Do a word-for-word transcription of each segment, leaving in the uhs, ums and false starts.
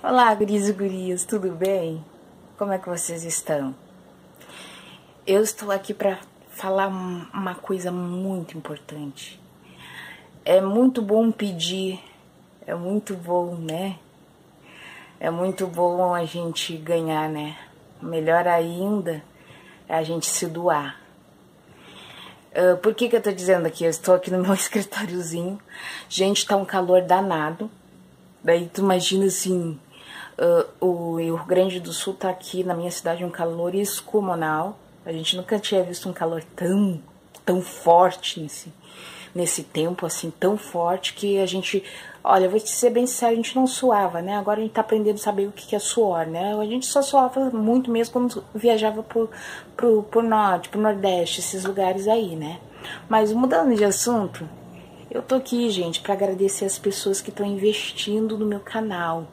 Olá, guris e gurias, tudo bem? Como é que vocês estão? Eu estou aqui para falar uma coisa muito importante. É muito bom pedir, é muito bom, né? É muito bom a gente ganhar, né? Melhor ainda é a gente se doar. Uh, por que que eu tô dizendo aqui? Eu estou aqui no meu escritóriozinho. Gente, tá um calor danado. Daí tu imagina assim, uh, o Rio Grande do Sul tá aqui na minha cidade um calor descomunal. A gente nunca tinha visto um calor tão, tão forte nesse, nesse tempo, assim, tão forte que a gente... Olha, vou te ser bem sério, a gente não suava, né? Agora a gente tá aprendendo a saber o que é suor, né? A gente só suava muito mesmo quando viajava por, pro, pro norte, pro nordeste, esses lugares aí, né? Mas mudando de assunto... Eu tô aqui, gente, para agradecer as pessoas que estão investindo no meu canal.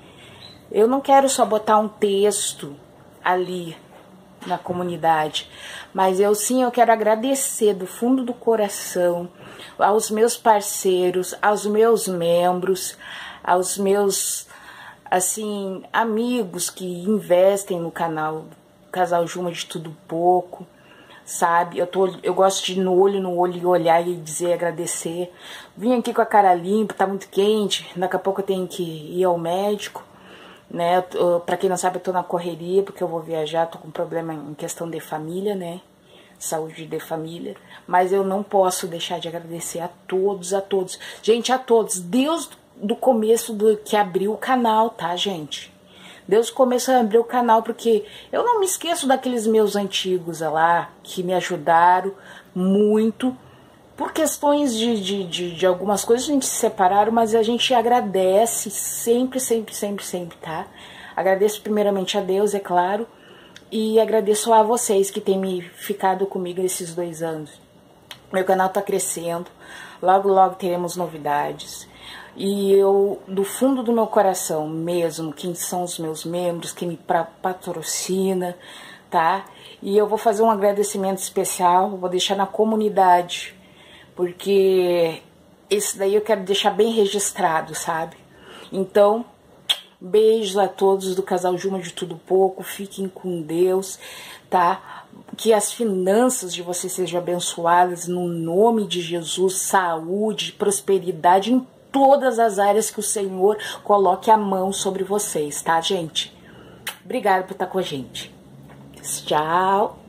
Eu não quero só botar um texto ali na comunidade, mas eu sim, eu quero agradecer do fundo do coração aos meus parceiros, aos meus membros, aos meus, assim, amigos que investem no canal Casal Juma de Tudo Pouco. Sabe, eu, tô, eu gosto de ir no olho no olho e olhar e dizer, agradecer. Vim aqui com a cara limpa, tá muito quente, daqui a pouco eu tenho que ir ao médico, né? Eu, pra quem não sabe, eu tô na correria porque eu vou viajar, tô com problema em questão de família, né? Saúde de família, mas eu não posso deixar de agradecer a todos, a todos. Gente, a todos, Deus do começo do que abriu o canal, tá, gente? Deus começou a abrir o canal, porque eu não me esqueço daqueles meus antigos lá, que me ajudaram muito. Por questões de, de, de, de algumas coisas a gente se separaram, mas a gente agradece sempre, sempre, sempre, sempre, tá? Agradeço primeiramente a Deus, é claro, e agradeço a vocês que têm me ficado comigo esses dois anos. Meu canal tá crescendo, logo, logo teremos novidades. E eu, do fundo do meu coração mesmo, quem são os meus membros, quem me patrocina, tá? E eu vou fazer um agradecimento especial, vou deixar na comunidade, porque esse daí eu quero deixar bem registrado, sabe? Então, beijos a todos do Casal Juma de Tudo Pouco, fiquem com Deus, tá? Que as finanças de vocês sejam abençoadas no nome de Jesus, saúde, prosperidade em todas as áreas que o Senhor coloque a mão sobre vocês, tá, gente? Obrigada por estar com a gente. Tchau!